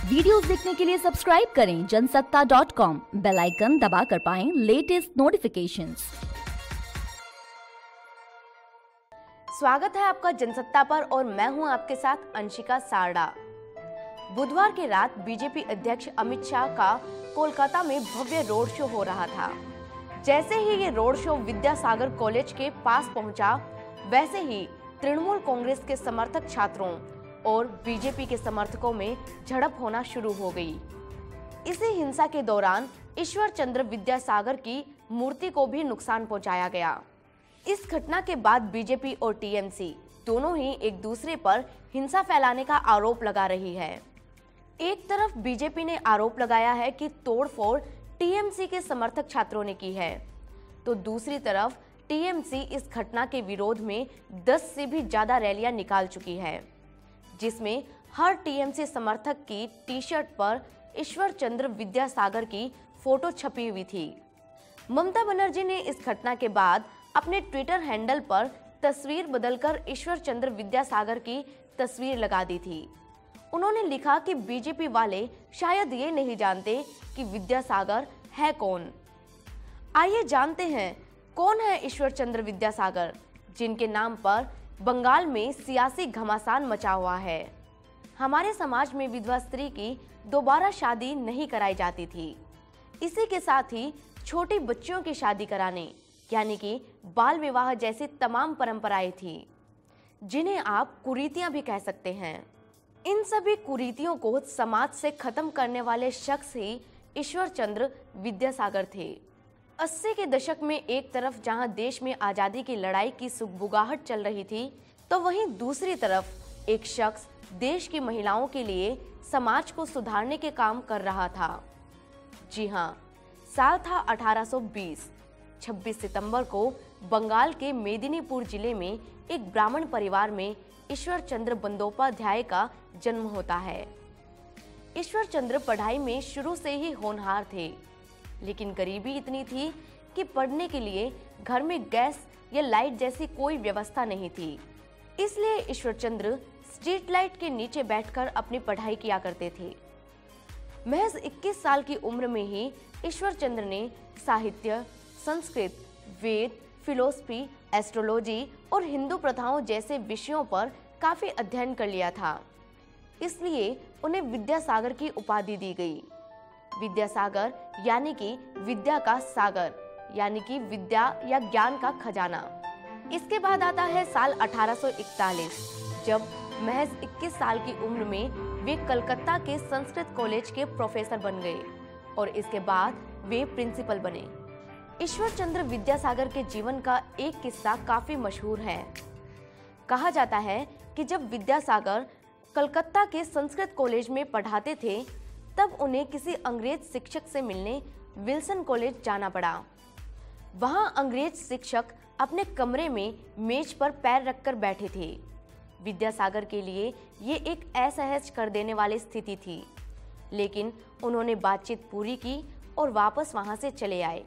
Videos देखने के लिए सब्सक्राइब करें जनसत्ता.com, बेल आइकन दबाकर पाएं लेटेस्ट नोटिफिकेशंस। स्वागत है आपका जनसत्ता पर और मैं हूं आपके साथ अंशिका सारडा। बुधवार की रात बीजेपी अध्यक्ष अमित शाह का कोलकाता में भव्य रोड शो हो रहा था। जैसे ही ये रोड शो विद्यासागर कॉलेज के पास पहुंचा, वैसे ही तृणमूल कांग्रेस के समर्थक छात्रों और बीजेपी के समर्थकों में झड़प होना शुरू हो गई। इसी हिंसा के दौरान ईश्वर चंद्र विद्यासागर की मूर्ति को भी नुकसान पहुंचाया गया। इस घटना के बाद बीजेपी और टीएमसी दोनों ही एक दूसरे पर हिंसा फैलाने का आरोप लगा रही है। एक तरफ बीजेपी ने आरोप लगाया है कि तोड़फोड़ टीएमसी के समर्थक छात्रों ने की है, तो दूसरी तरफ टीएमसी इस घटना के विरोध में 10 से भी ज्यादा रैलियां निकाल चुकी है, जिसमें हर टीएमसी समर्थक की टी शर्ट पर ईश्वर चंद्र विद्यासागर की फोटो छपी हुई थी। ममता बनर्जी ने इस घटना के बाद अपने ट्विटर हैंडल पर तस्वीर बदलकर ईश्वर चंद्र विद्यासागर की तस्वीर लगा दी थी। उन्होंने लिखा कि बीजेपी वाले शायद ये नहीं जानते कि विद्यासागर है कौन। आइए जानते हैं कौन है ईश्वर चंद्र विद्यासागर, जिनके नाम पर बंगाल में सियासी घमासान मचा हुआ है। हमारे समाज में विधवा स्त्री की दोबारा शादी नहीं कराई जाती थी। इसी के साथ ही छोटी बच्चियों की शादी कराने यानी कि बाल विवाह जैसी तमाम परंपराएं थी, जिन्हें आप कुरीतियां भी कह सकते हैं। इन सभी कुरीतियों को समाज से खत्म करने वाले शख्स ही ईश्वर चंद्र विद्यासागर थे। 80 के दशक में एक तरफ जहां देश में आजादी की लड़ाई की सुगबुगाहट चल रही थी, तो वहीं दूसरी तरफ एक शख्स देश की महिलाओं के लिए समाज को सुधारने के काम कर रहा था। जी हां, साल था 1820। 26 सितंबर को बंगाल के मेदिनीपुर जिले में एक ब्राह्मण परिवार में ईश्वर चंद्र बंदोपाध्याय का जन्म होता है। ईश्वर चंद्र पढ़ाई में शुरू से ही होनहार थे, लेकिन गरीबी इतनी थी कि पढ़ने के लिए घर में गैस या लाइट जैसी कोई व्यवस्था नहीं थी। इसलिए ईश्वर चंद्र स्ट्रीट लाइट के नीचे बैठकर अपनी पढ़ाई किया करते थे। महज 21 साल की उम्र में ही ईश्वर चंद्र ने साहित्य, संस्कृत, वेद, फिलोसफी, एस्ट्रोलॉजी और हिंदू प्रथाओं जैसे विषयों पर काफी अध्ययन कर लिया था। इसलिए उन्हें विद्यासागर की उपाधि दी गई। विद्यासागर यानी कि विद्या का सागर, यानी कि विद्या या ज्ञान का खजाना। इसके बाद आता है साल 1841, जब महज 21 साल की उम्र में वे कलकत्ता के संस्कृत कॉलेज के प्रोफेसर बन गए और इसके बाद वे प्रिंसिपल बने। ईश्वर चंद्र विद्यासागर के जीवन का एक किस्सा काफी मशहूर है। कहा जाता है कि जब विद्यासागर कलकत्ता के संस्कृत कॉलेज में पढ़ाते थे, तब उन्हें किसी अंग्रेज शिक्षक से मिलने विल्सन कॉलेज जाना पड़ा। वहां अंग्रेज शिक्षक अपने कमरे में मेज पर पैर रखकर बैठे थे। विद्यासागर के लिए ये एक असहज कर देने वाली स्थिति थी, लेकिन उन्होंने बातचीत पूरी की और वापस वहां से चले आए।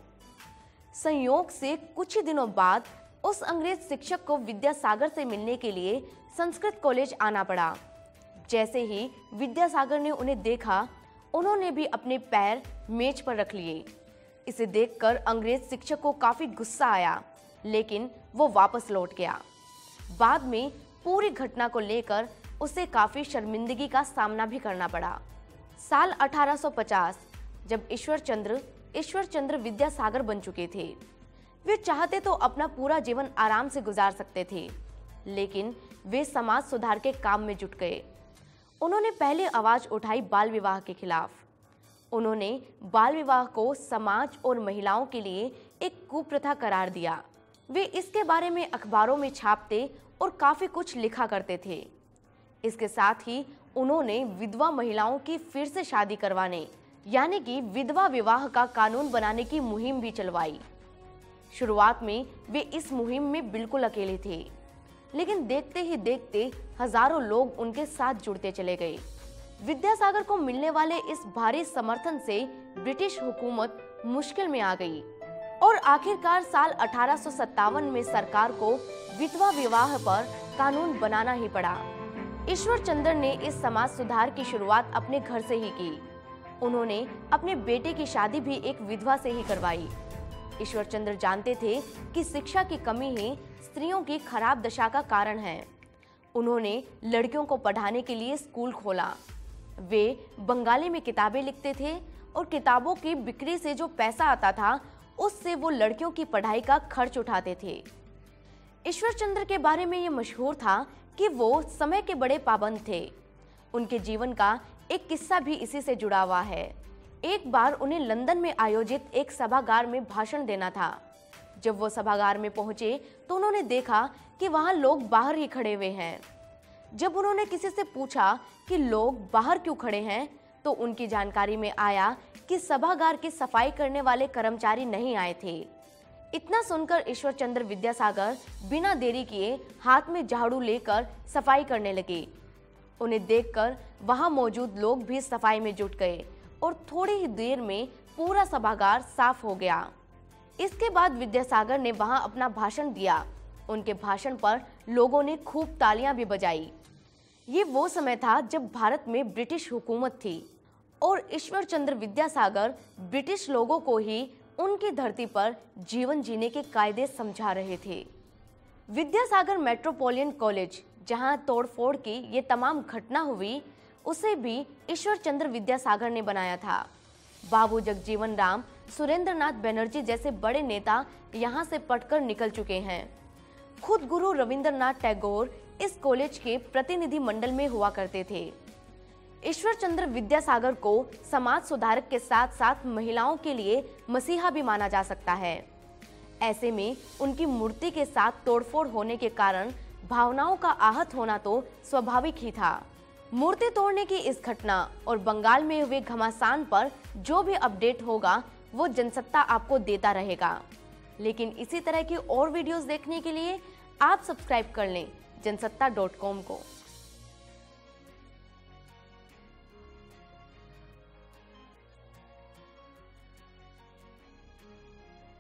संयोग से कुछ ही दिनों बाद उस अंग्रेज शिक्षक को विद्यासागर से मिलने के लिए संस्कृत कॉलेज आना पड़ा। जैसे ही विद्यासागर ने उन्हें देखा, उन्होंने भी अपने पैर मेज पर रख लिए। इसे देखकर अंग्रेज शिक्षक को काफी गुस्सा आया, लेकिन वो वापस लौट गया। बाद में पूरी घटना को लेकर उसे काफी शर्मिंदगी का सामना भी करना पड़ा। साल 1850, जब ईश्वर चंद्र विद्यासागर बन चुके थे, वे चाहते तो अपना पूरा जीवन आराम से गुजार सकते थे, लेकिन वे समाज सुधार के काम में जुट गए। उन्होंने पहले आवाज उठाई बाल विवाह के खिलाफ। उन्होंने बाल विवाह को समाज और महिलाओं के लिए एक कुप्रथा करार दिया। वे इसके बारे में अखबारों में छापते और काफी कुछ लिखा करते थे। इसके साथ ही उन्होंने विधवा महिलाओं की फिर से शादी करवाने यानी कि विधवा विवाह का कानून बनाने की मुहिम भी चलवाई। शुरुआत में वे इस मुहिम में बिल्कुल अकेले थे, लेकिन देखते ही देखते हजारों लोग उनके साथ जुड़ते चले गए। विद्यासागर को मिलने वाले इस भारी समर्थन से ब्रिटिश हुकूमत मुश्किल में आ गई और आखिरकार साल 1857 में सरकार को विधवा विवाह पर कानून बनाना ही पड़ा। ईश्वर चंद्र ने इस समाज सुधार की शुरुआत अपने घर से ही की। उन्होंने अपने बेटे की शादी भी एक विधवा से ही करवाई। ईश्वर चंद्र जानते थे कि शिक्षा की कमी ही स्त्रियों की खराब दशा का कारण है। उन्होंने लड़कियों को पढ़ाने के लिए स्कूल खोला। वे बंगाली में किताबें लिखते थे और किताबों की बिक्री से जो पैसा आता था उससे वो लड़कियों की पढ़ाई का खर्च उठाते थे। ईश्वर चंद्र के बारे में ये मशहूर था कि वो समय के बड़े पाबंद थे। उनके जीवन का एक किस्सा भी इसी से जुड़ा हुआ है। एक बार उन्हें लंदन में आयोजित एक सभागार में भाषण देना था। जब वो सभागार में पहुंचे तो उन्होंने देखा कि वहां लोग बाहर ही खड़े हुए हैं। जब उन्होंने किसी से पूछा कि लोग बाहर क्यों खड़े हैं, तो उनकी जानकारी में आया कि सभागार की सफाई करने वाले कर्मचारी नहीं आए थे। इतना सुनकर ईश्वर चंद्र विद्यासागर बिना देरी किए हाथ में झाड़ू लेकर सफाई करने लगे। उन्हें देखकर वहां मौजूद लोग भी सफाई में जुट गए और थोड़ी ही देर में पूरा सभागार साफ हो गया। इसके बाद विद्यासागर ने वहां अपना भाषण दिया। उनके भाषण पर लोगों ने खूब तालियां भी बजाई। ये वो समय था जब भारत में ब्रिटिश हुकूमत थी और ईश्वर चंद्र विद्यासागर ब्रिटिश लोगों को ही उनकी धरती पर जीवन जीने के कायदे समझा रहे थे। विद्यासागर मेट्रोपॉलिटन कॉलेज, जहां तोड़फोड़ की ये तमाम घटना हुई, उसे भी ईश्वर चंद्र विद्यासागर ने बनाया था। बाबू जगजीवन राम, सुरेंद्र नाथ बनर्जी जैसे बड़े नेता यहाँ से पढ़कर निकल चुके हैं। खुद गुरु रविंद्रनाथ टैगोर इस कॉलेज के प्रतिनिधि मंडल में हुआ करते थे। ईश्वर चंद्र विद्यासागर को समाज सुधारक के साथ साथ महिलाओं के लिए मसीहा भी माना जा सकता है। ऐसे में उनकी मूर्ति के साथ तोड़फोड़ होने के कारण भावनाओं का आहत होना तो स्वाभाविक ही था। मूर्ति तोड़ने की इस घटना और बंगाल में हुए घमासान पर जो भी अपडेट होगा वो जनसत्ता आपको देता रहेगा। लेकिन इसी तरह की और वीडियोस देखने के लिए आप सब्सक्राइब कर लें जनसत्ता.com को।